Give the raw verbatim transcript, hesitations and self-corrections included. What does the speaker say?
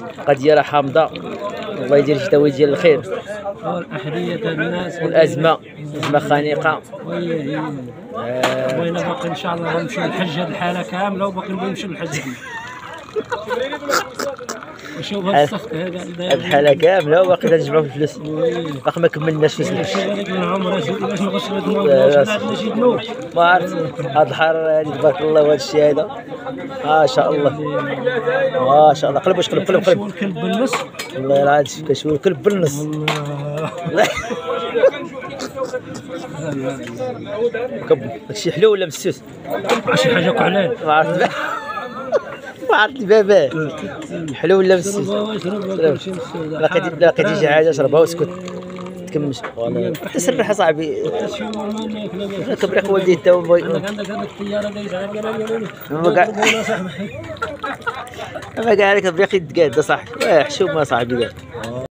قضيه راه حامضه، الله يدير شتاوي ديال الخير. والأحذية تاع الناس والازمه ازمه خانقه. وي آه، بغينا باقي ان شاء الله نمشيو للحج هاد الحاله كامله، وباقي نبغي نمشيو للحج. شوف هاد السخط هذا هاد الحاله كامله وباقي تنجمعوا في الفلوس، باقي ما كملناش في شوف الفلوس. هذاك العمر اجي باش نغسل هاد الموضوع عندنا شي ذنوب. ما عرفت هاد الحراره هادي تبارك الله وهاد الشيء هذا ما شاء الله ما شاء الله. قلب واش قلب قلب قلب كنشوي الكلب بالنص. والله العظيم كنشوي الكلب بالنص. الله كب داكشي حلو ولا مسوس؟ شي حاجه كعلان. ما عرفت ما عرفت البابا حلو ولا مسوس؟ لاقي لاقي تجي شي حاجه شربها واسكت تكمش. والله تسرح صاحبي. انا كبريق والدي تا هو عندك عندك هذيك الطياره دايزه ما كاع ما كاع عليك بريق يتقاد صاحبي. حشومه صاحبي.